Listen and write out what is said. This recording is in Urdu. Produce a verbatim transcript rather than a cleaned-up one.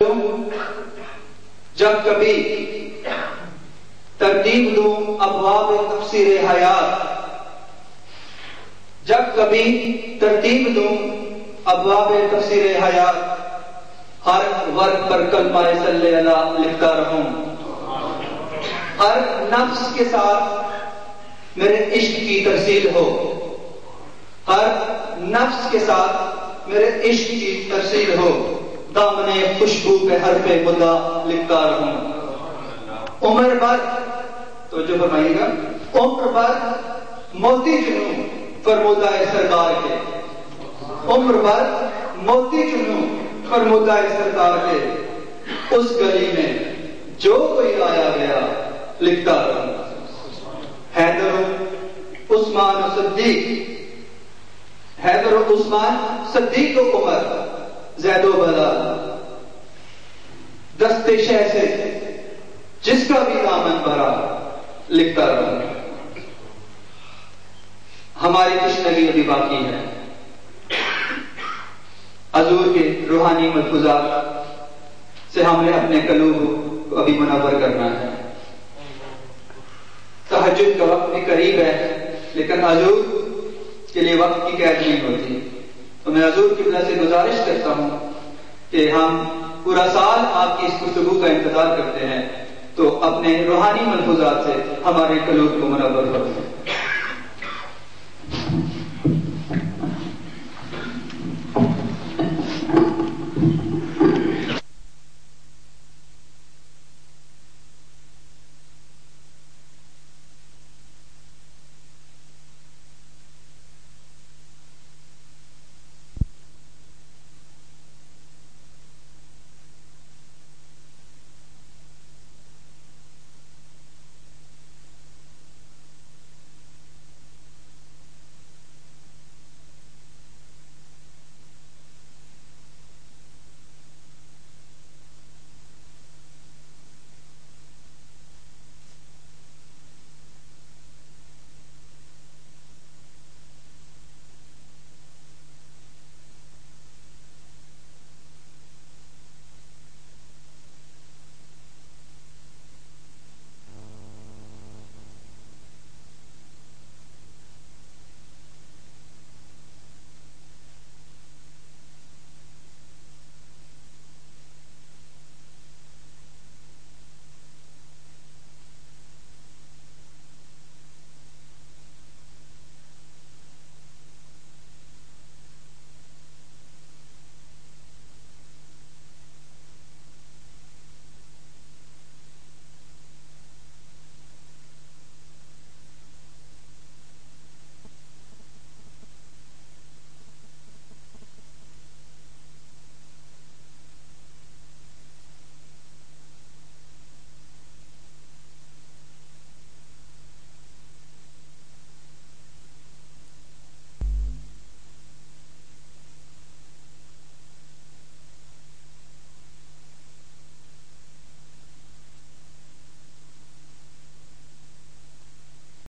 جب کبھی ترتیب دوں ابواب تفسیر حیات، جب کبھی ترتیب دوں ابواب تفسیر حیات، ہر ورق پر کلمہ صلی اللہ لکھتا رہوں، ہر نفس کے ساتھ میرے عشق کی ترسیل ہو، ہر نفس کے ساتھ میرے عشق کی ترسیل ہو، دامنے خوشبو پہ حرف خدا لکھتا رہوں، عمر بھر تو جو فرمائیے گا عمر بھر موتی چنوں فرمودہ سرکار کے، عمر بھر موتی چنوں فرمودہ سرکار کے، اس گلی میں جو کوئی آیا گیا لکھتا رہوں، حیدر و عثمان و صدیق، حیدر و عثمان صدیق و عمر، زید و بلال، دست شہ سے جس کا بھی دامن بھرا لکھتا رہوں۔ ہماری تشنگی ابھی باقی ہے، حضور کے روحانی ملفوظات سے ہم نے اپنے قلوب کو ابھی منور کرنا ہے۔ تہجد کا وقت بھی قریب ہے، لیکن حضور کے لیے وقت کی قید نہیں ہوتی، تو میں حضور قبلہ سے گزارش کرتا ہوں کہ ہم پورا سال آپ کی اس گفتگو کا انتظار کرتے ہیں، تو اپنے روحانی ملفوظات سے ہمارے قلوب کو منور کریں۔